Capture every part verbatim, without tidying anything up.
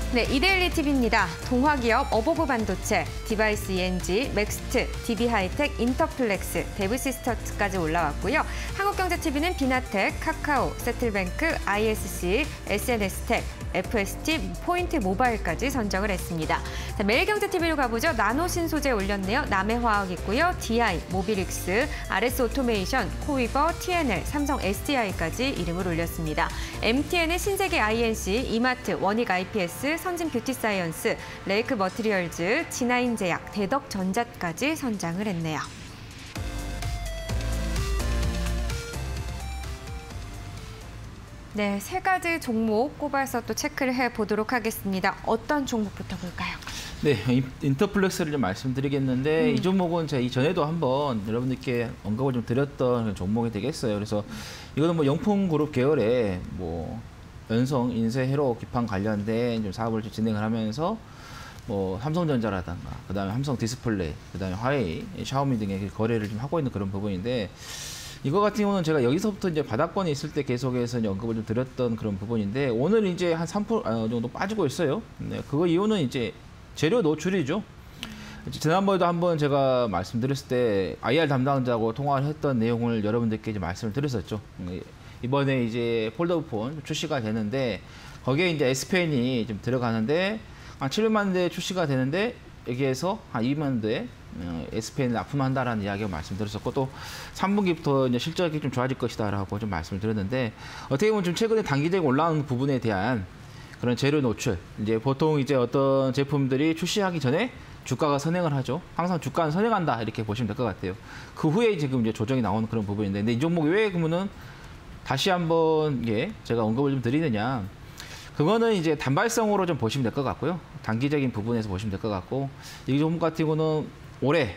네, 이데일리 티비입니다. 동화기업 어보브 반도체, 디바이스 이엔지, 맥스트, 디비하이텍, 인터플렉스, 데브시스터스까지 올라왔고요. 한국경제티비는 비나텍, 카카오, 세틀뱅크, 아이에스씨, 에스엔에스텍, 에프에스티, 포인트 모바일까지 선정을 했습니다. 자, 매일경제티비로 가보죠. 나노신소재 올렸네요. 남해화학 있고요. 디아이, 모비릭스, 알에스 오토메이션, 코이버, 티엔엘, 삼성 에스디아이까지 이름을 올렸습니다. 엠티엔은 신세계 아이엔씨, 이마트, 원익 아이피에스, 선진 뷰티사이언스, 레이크 머티리얼즈, 지나인제약, 대덕전자까지 선정을 했네요. 네, 세 가지 종목 꼽아서 또 체크를 해보도록 하겠습니다. 어떤 종목부터 볼까요? 네, 인터플렉스를 좀 말씀드리겠는데 음. 이 종목은 제가 이전에도 한번 여러분들께 언급을 좀 드렸던 종목이 되겠어요. 그래서 이거는 뭐 영풍그룹 계열의 뭐 연성, 인쇄, 회로, 기판 관련된 좀 사업을 좀 진행을 하면서 뭐 삼성전자라든가 그다음에 삼성 디스플레이, 그다음에 화웨이, 샤오미 등의 거래를 좀 하고 있는 그런 부분인데 이거 같은 경우는 제가 여기서부터 이제 바닥권에 있을 때 계속해서 언급을 좀 드렸던 그런 부분인데 오늘 이제 한 삼 퍼센트 정도 빠지고 있어요. 네, 그거 이유는 이제 재료 노출이죠. 지난번에도 한번 제가 말씀드렸을 때 아이알 담당자하고 통화를 했던 내용을 여러분들께 이제 말씀을 드렸었죠. 이번에 이제 폴더폰 출시가 되는데 거기에 이제 S펜이 좀 들어가는데 한 칠백만 대 출시가 되는데 여기에서 한 이백만 대 S펜을 납품한다라는 이야기を말씀드렸었고 또 삼 분기부터 이제 실적이 좀 좋아질 것이다라고 좀 말씀을 드렸는데 어떻게 보면 좀 최근에 단기적으로 올라오는 부분에 대한 그런 재료 노출 이제 보통 이제 어떤 제품들이 출시하기 전에 주가가 선행을 하죠. 항상 주가는 선행한다 이렇게 보시면 될 것 같아요. 그 후에 지금 이제 조정이 나오는 그런 부분인데 근데 이 종목이 왜 그러면은 다시 한번 예, 제가 언급을 좀 드리느냐. 그거는 이제 단발성으로 좀 보시면 될 것 같고요. 단기적인 부분에서 보시면 될 것 같고 이 종목 같은 경우는 올해,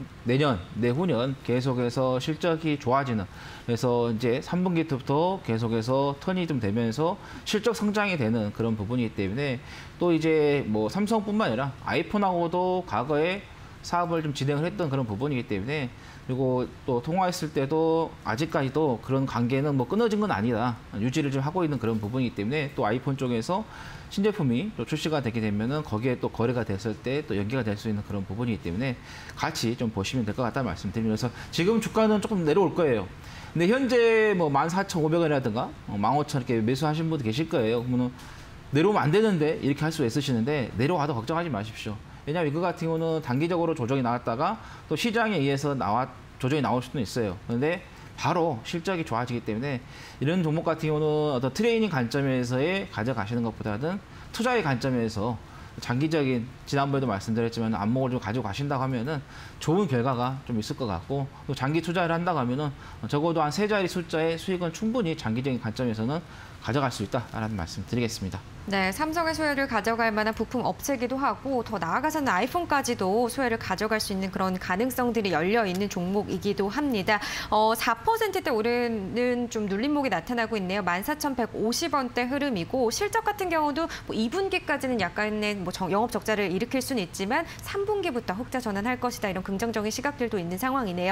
내년, 내후년 계속해서 실적이 좋아지는 그래서 이제 삼 분기부터 계속해서 턴이 좀 되면서 실적 성장이 되는 그런 부분이기 때문에 또 이제 뭐 삼성뿐만 아니라 아이폰하고도 과거에 사업을 좀 진행을 했던 그런 부분이기 때문에 그리고 또 통화했을 때도 아직까지도 그런 관계는 뭐 끊어진 건 아니다. 유지를 좀 하고 있는 그런 부분이기 때문에 또 아이폰 쪽에서 신제품이 또 출시가 되게 되면은 거기에 또 거래가 됐을 때 또 연계가 될 수 있는 그런 부분이기 때문에 같이 좀 보시면 될 것 같다는 말씀드리면서 지금 주가는 조금 내려올 거예요. 근데 현재 뭐 만 사천오백 원이라든가 만 오천 원 이렇게 매수하신 분도 계실 거예요. 그러면 내려오면 안 되는데 이렇게 할 수 있으시는데 내려와도 걱정하지 마십시오. 왜냐하면 이거 같은 경우는 단기적으로 조정이 나왔다가 또 시장에 의해서 나와 조정이 나올 수도 있어요. 그런데 바로 실적이 좋아지기 때문에 이런 종목 같은 경우는 어떤 트레이닝 관점에서의 가져가시는 것보다는 투자의 관점에서 장기적인 지난번에도 말씀드렸지만 안목을 좀 가지고 가신다고 하면은 좋은 결과가 좀 있을 것 같고 또 장기 투자를 한다고 하면은 적어도 한 세 자리 숫자의 수익은 충분히 장기적인 관점에서는 가져갈 수 있다라는 말씀 드리겠습니다. 네, 삼성의 소외를 가져갈 만한 부품 업체이기도 하고 더 나아가서는 아이폰까지도 소외를 가져갈 수 있는 그런 가능성들이 열려 있는 종목이기도 합니다. 어, 사 퍼센트대 오르는 좀 눌림목이 나타나고 있네요. 만 사천백오십 원대 흐름이고 실적 같은 경우도 뭐 이 분기까지는 약간의 뭐 영업 적자를 일으킬 수는 있지만 삼 분기부터 흑자 전환할 것이다. 이런 긍정적인 시각들도 있는 상황이네요.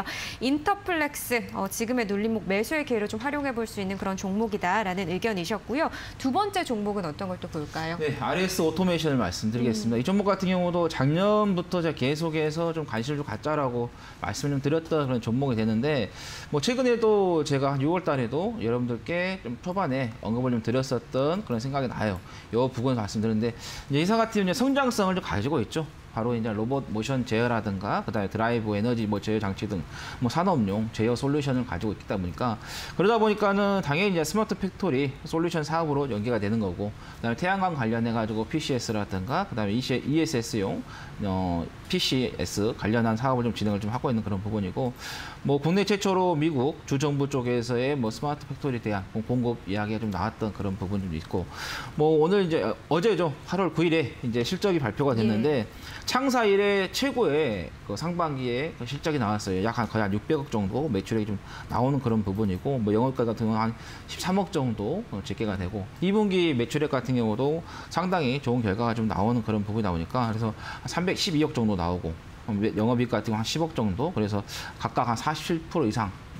인터플렉스, 어, 지금의 눌림목 매수의 기회를 좀 활용해 볼 수 있는 그런 종목이다라는 의견이셨고요. 두 번째 종목은 어떤 걸 또 볼까요? 네, 알에스 오토메이션을 말씀드리겠습니다. 음. 이 종목 같은 경우도 작년부터 제가 계속해서 좀 관심을 좀 갖자라고 말씀을 좀 드렸던 그런 종목이 되는데 뭐 최근에도 제가 한 유월 달에도 여러분들께 좀 초반에 언급을 좀 드렸었던 그런 생각이 나요. 이 부분을 말씀드렸는데 이제 이사 같은 경우는 성장성을 좀 가지고 있죠. 바로 이제 로봇 모션 제어라든가 그다음에 드라이브 에너지 뭐 제어 장치 등 뭐 산업용 제어 솔루션을 가지고 있다 보니까 그러다 보니까는 당연히 이제 스마트 팩토리 솔루션 사업으로 연계가 되는 거고 그다음에 태양광 관련해 가지고 피씨에스라든가 그다음에 이에스에스용 어, 피씨에스 관련한 사업을 좀 진행을 좀 하고 있는 그런 부분이고 뭐 국내 최초로 미국 주정부 쪽에서의 뭐 스마트 팩토리에 대한 공급 이야기가 좀 나왔던 그런 부분이 좀 있고 뭐 오늘 이제 어제죠 팔월 구일에 이제 실적이 발표가 됐는데 예. 창사 이래 최고의 그 상반기에 그 실적이 나왔어요. 약 한 거의 한 육백억 정도 매출액이 좀 나오는 그런 부분이고 뭐 영업가 같은 경우는 한 십삼억 정도 집계가 되고 이 분기 매출액 같은 경우도 상당히 좋은 결과가 좀 나오는 그런 부분이 나오니까 그래서 삼백십이억 정도 나오고 영업이익 같은 경우 한 십억 정도 그래서 각각 한 사십칠 퍼센트 이상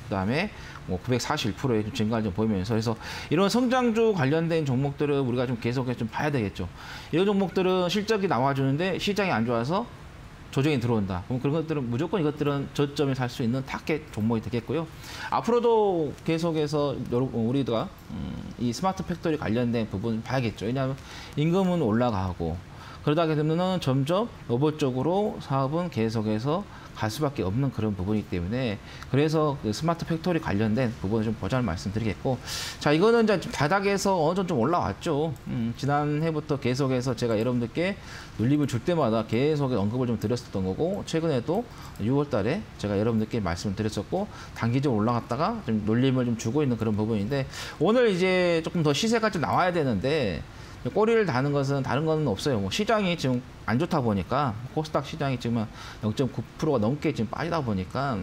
그다음에 뭐 구백사십일 퍼센트의 좀 증가를 좀 보이면서 그래서 이런 성장주 관련된 종목들을 우리가 좀 계속해서 좀 봐야 되겠죠. 이런 종목들은 실적이 나와주는데 시장이 안 좋아서 조정이 들어온다. 그럼 그런 것들은 무조건 이것들은 저점에 살 수 있는 타겟 종목이 되겠고요. 앞으로도 계속해서 우리가 이 스마트 팩토리 관련된 부분 봐야겠죠. 왜냐하면 임금은 올라가고 그러다 보면 점점 로봇 쪽으로 사업은 계속해서 갈 수밖에 없는 그런 부분이기 때문에 그래서 그 스마트 팩토리 관련된 부분을 좀 보자는 말씀드리겠고 자 이거는 이제 바닥에서 어느 정도 좀 올라왔죠. 음, 지난해부터 계속해서 제가 여러분들께 눌림을 줄 때마다 계속 언급을 좀 드렸었던 거고 최근에도 유월 달에 제가 여러분들께 말씀을 드렸었고 단기적으로 올라갔다가 좀 눌림을 좀 주고 있는 그런 부분인데 오늘 이제 조금 더 시세가 좀 나와야 되는데 꼬리를 다는 것은 다른 건 없어요. 뭐 시장이 지금 안 좋다 보니까 코스닥 시장이 지금 영 점 구 퍼센트가 넘게 지금 빠지다 보니까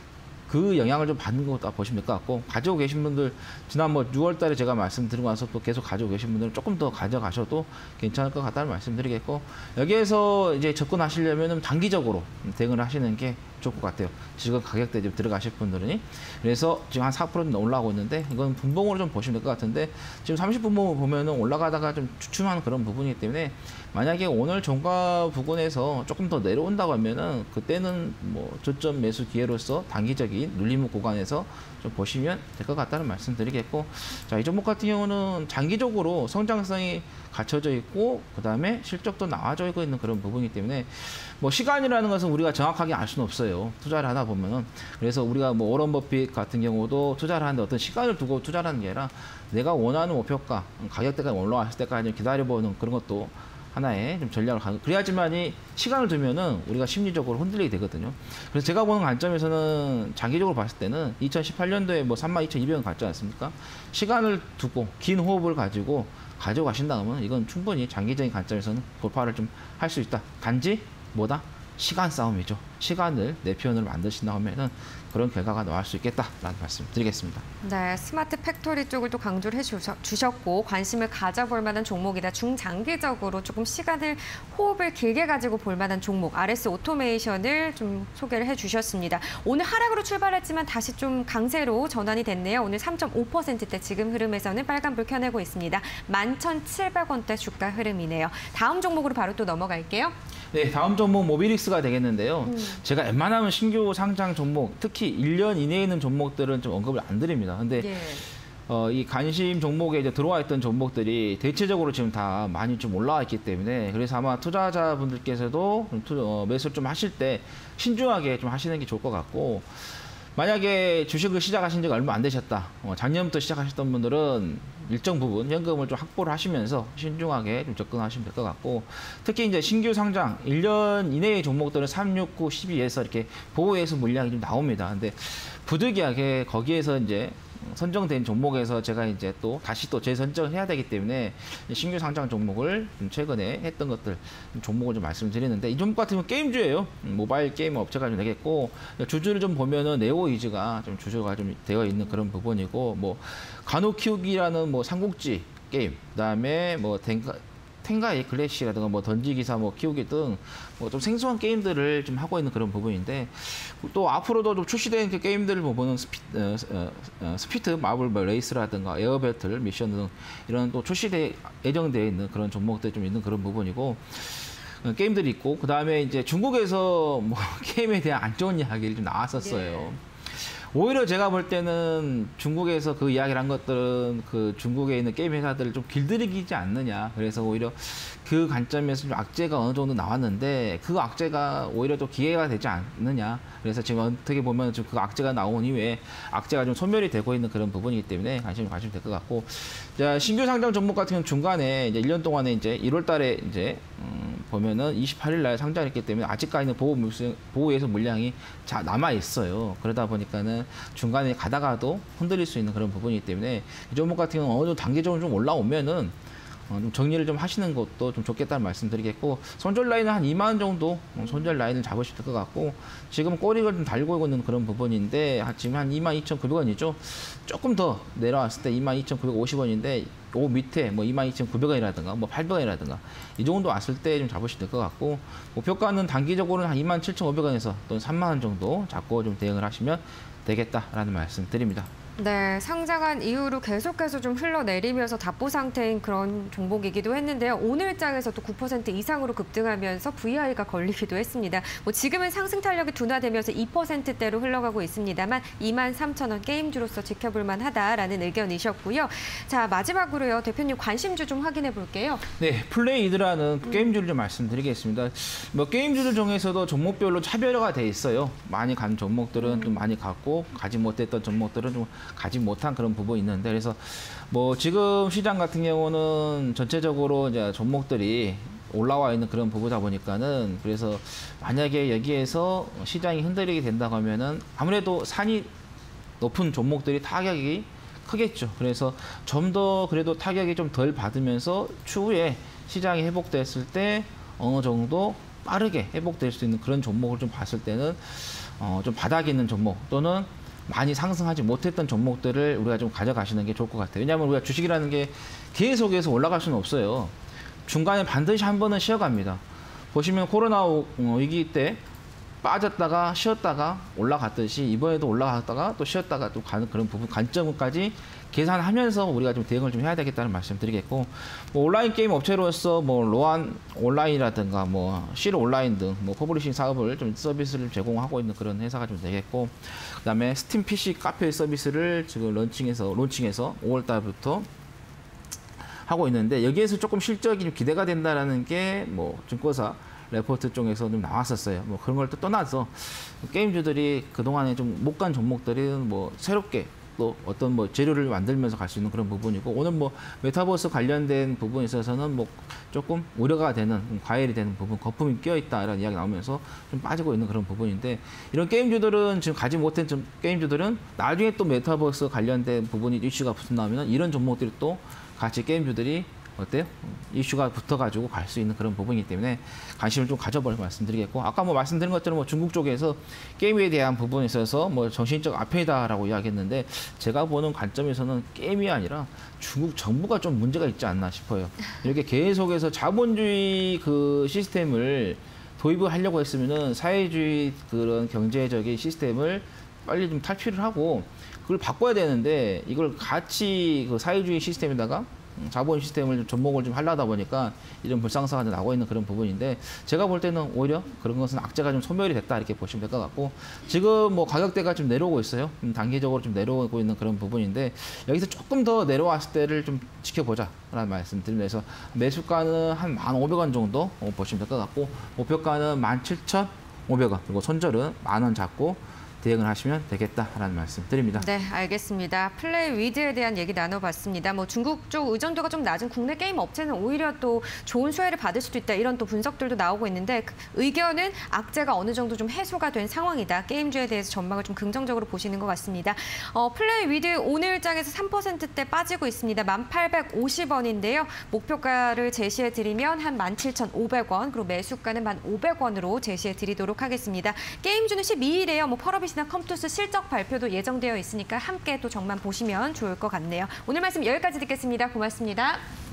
그 영향을 좀 받는 것다 보시면 될 것 같고 가지고 계신 분들 지난 뭐 유월 달에 제가 말씀드리고 나서 또 계속 가지고 계신 분들은 조금 더 가져가셔도 괜찮을 것 같다는 말씀드리겠고 여기에서 이제 접근하시려면 단기적으로 대응을 하시는 게 좋을 것 같아요. 지금 가격대 좀 들어가실 분들은 그래서 지금 한 사 퍼센트 올라오고 있는데 이건 분봉으로 좀 보시면 될 것 같은데 지금 삼십 분봉을 보면은 올라가다가 좀 주춤하는 그런 부분이기 때문에 만약에 오늘 종가 부근에서 조금 더 내려온다고 하면은 그때는 뭐 저점 매수 기회로서 단기적인 눌림 구간에서 좀 보시면 될 것 같다는 말씀드리겠고 자, 이 종목 같은 경우는 장기적으로 성장성이 갖춰져 있고 그 다음에 실적도 나와져 있는 그런 부분이기 때문에 뭐 시간이라는 것은 우리가 정확하게 알 수는 없어요. 투자를 하다 보면은 그래서 우리가 뭐 오런 버핏 같은 경우도 투자를 하는데 어떤 시간을 두고 투자를 하는 게 아니라 내가 원하는 목표가 가격대가 올라왔을 때까지 기다려보는 그런 것도 하나의 좀 전략을 가는 그래야지만이 시간을 두면은 우리가 심리적으로 흔들리게 되거든요. 그래서 제가 보는 관점에서는 장기적으로 봤을 때는 이천십팔 년도에 뭐 삼만 이천이백 원 갔지 않습니까? 시간을 두고 긴 호흡을 가지고 가져가신다면 이건 충분히 장기적인 관점에서는 돌파를 좀 할 수 있다. 단지 뭐다? 시간 싸움이죠. 시간을 내 편으로 만드신다 하면은 그런 결과가 나올 수 있겠다라는 말씀 드리겠습니다. 네, 스마트 팩토리 쪽을 또 강조를 해주셨고 관심을 가져볼 만한 종목이다. 중장기적으로 조금 시간을 호흡을 길게 가지고 볼 만한 종목 알에스 오토메이션을 좀 소개를 해주셨습니다. 오늘 하락으로 출발했지만 다시 좀 강세로 전환이 됐네요. 오늘 삼 점 오 퍼센트대 지금 흐름에서는 빨간불 켜내고 있습니다. 만 천칠백 원대 주가 흐름이네요. 다음 종목으로 바로 또 넘어갈게요. 네, 다음 종목 모비릭스가 되겠는데요. 음. 제가 웬만하면 신규 상장 종목, 특히 일 년 이내에 있는 종목들은 좀 언급을 안 드립니다. 근데 예. 어, 이 관심 종목에 이제 들어와 있던 종목들이 대체적으로 지금 다 많이 좀 올라와 있기 때문에 그래서 아마 투자자분들께서도 좀 투, 어, 매수를 좀 하실 때 신중하게 좀 하시는 게 좋을 것 같고 만약에 주식을 시작하신 지가 얼마 안 되셨다. 어, 작년부터 시작하셨던 분들은 일정 부분 현금을 좀 확보를 하시면서 신중하게 좀 접근하시면 될 것 같고 특히 이제 신규 상장 일 년 이내의 종목들은 삼, 육, 구, 십이에서 이렇게 보호해서 물량이 좀 나옵니다. 근데 부득이하게 거기에서 이제 선정된 종목에서 제가 이제 또 다시 또 재선정을 해야 되기 때문에 신규 상장 종목을 최근에 했던 것들 종목을 좀 말씀드리는데 이 종목 같은 경우는 게임주예요. 모바일 게임 업체가 좀 되겠고 주주를 좀 보면은 네오이즈가 좀 주주가 좀 되어 있는 그런 부분이고 뭐 간호 키우기라는 뭐 삼국지 게임 그다음에 뭐 댕가 텐가의 클래시라든가 뭐 던지기사 뭐 키우기 등 뭐 좀 생소한 게임들을 좀 하고 있는 그런 부분인데 또 앞으로도 좀 출시되는 그 게임들을 보면은 스피, 어, 어, 어, 스피트 마블 뭐 레이스라든가 에어배틀 미션 등 이런 또 출시돼 예정되어 있는 그런 종목들이 좀 있는 그런 부분이고 어, 게임들이 있고 그 다음에 이제 중국에서 뭐 게임에 대한 안 좋은 이야기를 좀 나왔었어요. 네. 오히려 제가 볼 때는 중국에서 그 이야기를 한 것들은 그 중국에 있는 게임 회사들을 좀 길들이지 않느냐. 그래서 오히려 그 관점에서 좀 악재가 어느 정도 나왔는데 그 악재가 오히려 또 기회가 되지 않느냐. 그래서 지금 어떻게 보면 좀 그 악재가 나온 이후에 악재가 좀 소멸이 되고 있는 그런 부분이기 때문에 관심을 가시면 될 것 같고 자, 신규 상장 종목 같은 경우는 중간에 이제 일 년 동안에 이제 일월 달에 이제 음, 보면은 이십팔 일 날 상장했기 때문에 아직까지는 보호 보호에서 물량이 자 남아 있어요. 그러다 보니까는 중간에 가다가도 흔들릴 수 있는 그런 부분이기 때문에 이 종목 같은 경우는 어느 정도 단계적으로 좀 올라오면은 어, 좀 정리를 좀 하시는 것도 좀 좋겠다는 말씀드리겠고 손절 라인은 한 이만 원 정도 손절 라인을 잡으실 것 같고 지금 꼬리를 좀 달고 있는 그런 부분인데 지금 한 이만 이천구백 원이죠. 조금 더 내려왔을 때 이만 이천구백오십 원인데 요 밑에 뭐 이만 이천구백 원이라든가 뭐 팔백 원이라든가 이 정도 왔을 때 좀 잡으시면 될 것 같고 목표가는 단기적으로는 한 이만 칠천오백 원에서 또는 삼만 원 정도 잡고 좀 대응을 하시면 되겠다라는 말씀 드립니다. 네, 상장한 이후로 계속해서 좀 흘러내리면서 답보 상태인 그런 종목이기도 했는데요. 오늘장에서 또 구 퍼센트 이상으로 급등하면서 브이아이가 걸리기도 했습니다. 뭐 지금은 상승 탄력이 둔화되면서 이 퍼센트대로 흘러가고 있습니다만 이만 삼천 원 게임주로서 지켜볼 만하다라는 의견이셨고요. 자, 마지막으로요. 대표님 관심주 좀 확인해 볼게요. 네, 플레이드라는 음. 게임주를 좀 말씀드리겠습니다. 뭐 게임주들 중에서도 종목별로 차별화가 돼 있어요. 많이 간 종목들은 음. 좀 많이 갔고 가지 못했던 종목들은 좀 가지 못한 그런 부분이 있는데, 그래서 뭐 지금 시장 같은 경우는 전체적으로 이제 종목들이 올라와 있는 그런 부분이다 보니까는, 그래서 만약에 여기에서 시장이 흔들리게 된다고 하면은 아무래도 산이 높은 종목들이 타격이 크겠죠. 그래서 좀 더 그래도 타격이 좀 덜 받으면서 추후에 시장이 회복됐을 때 어느 정도 빠르게 회복될 수 있는 그런 종목을 좀 봤을 때는 어 좀 바닥 있는 종목 또는 많이 상승하지 못했던 종목들을 우리가 좀 가져가시는 게 좋을 것 같아요. 왜냐하면 우리가 주식이라는 게 계속해서 올라갈 수는 없어요. 중간에 반드시 한 번은 쉬어갑니다. 보시면 코로나 위기 때 빠졌다가 쉬었다가 올라갔듯이 이번에도 올라갔다가 또 쉬었다가 또 가는 그런 부분 관점까지 계산하면서 우리가 좀 대응을 좀 해야 되겠다는 말씀드리겠고, 뭐 온라인 게임 업체로서 뭐 로안 온라인이라든가 뭐 실 온라인 등 뭐 퍼블리싱 사업을 좀 서비스를 제공하고 있는 그런 회사가 좀 되겠고, 그다음에 스팀 피씨 카페 서비스를 지금 런칭해서 론칭해서 오월 달부터 하고 있는데, 여기에서 조금 실적이 좀 기대가 된다라는 게 뭐 증권사 레포트 쪽에서 좀 나왔었어요. 뭐 그런 걸 또 떠나서 게임주들이 그동안에 좀 못 간 종목들은 뭐 새롭게 또 어떤 뭐 재료를 만들면서 갈 수 있는 그런 부분이고, 오늘 뭐 메타버스 관련된 부분에 있어서는 뭐 조금 우려가 되는, 과열이 되는 부분, 거품이 끼어 있다라는 이야기 나오면서 좀 빠지고 있는 그런 부분인데, 이런 게임주들은 지금 가지 못한 좀 게임주들은 나중에 또 메타버스 관련된 부분이 이슈가 붙는다면 이런 종목들이 또 같이 게임주들이 어때요? 이슈가 붙어가지고 갈 수 있는 그런 부분이기 때문에 관심을 좀 가져보려고 말씀드리겠고, 아까 뭐 말씀드린 것처럼 뭐 중국 쪽에서 게임에 대한 부분에 있어서 뭐 정신적 아편이다라고 이야기했는데, 제가 보는 관점에서는 게임이 아니라 중국 정부가 좀 문제가 있지 않나 싶어요. 이렇게 계속해서 자본주의 그 시스템을 도입을 하려고 했으면은 사회주의 그런 경제적인 시스템을 빨리 좀 탈피를 하고 그걸 바꿔야 되는데, 이걸 같이 그 사회주의 시스템에다가 자본 시스템을 좀 접목을 좀 하려다 보니까 이런 불상사가 나고 있는 그런 부분인데, 제가 볼 때는 오히려 그런 것은 악재가 좀 소멸이 됐다 이렇게 보시면 될 것 같고, 지금 뭐 가격대가 좀 내려오고 있어요. 단기적으로 좀 내려오고 있는 그런 부분인데, 여기서 조금 더 내려왔을 때를 좀 지켜보자라는 말씀 드리면서 매수가는 한 만 오백 원 정도 보시면 될 것 같고, 목표가는 만 칠천오백 원, 그리고 손절은 만 원 잡고 대응을 하시면 되겠다라는 말씀 드립니다. 네, 알겠습니다. 플레이 위드에 대한 얘기 나눠봤습니다. 뭐 중국 쪽 의존도가 좀 낮은 국내 게임 업체는 오히려 또 좋은 수혜를 받을 수도 있다, 이런 또 분석들도 나오고 있는데, 그 의견은 악재가 어느 정도 좀 해소가 된 상황이다. 게임주에 대해서 전망을 좀 긍정적으로 보시는 것 같습니다. 어, 플레이 위드 오늘장에서 삼 퍼센트대 빠지고 있습니다. 만 팔백오십 원인데요. 목표가를 제시해드리면 한 만 칠천오백 원, 그리고 매수가는 만 오백 원으로 제시해드리도록 하겠습니다. 게임주는 십이 일에요. 뭐 펄어비스나 컴투스 실적 발표도 예정되어 있으니까 함께 또 정만 보시면 좋을 것 같네요. 오늘 말씀 여기까지 듣겠습니다. 고맙습니다.